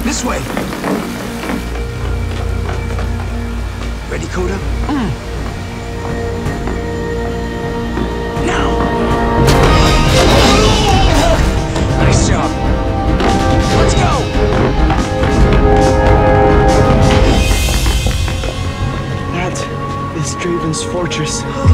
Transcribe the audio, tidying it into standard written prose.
This way. Ready, Koda? Now! Nice job. Let's go! That is Draven's fortress.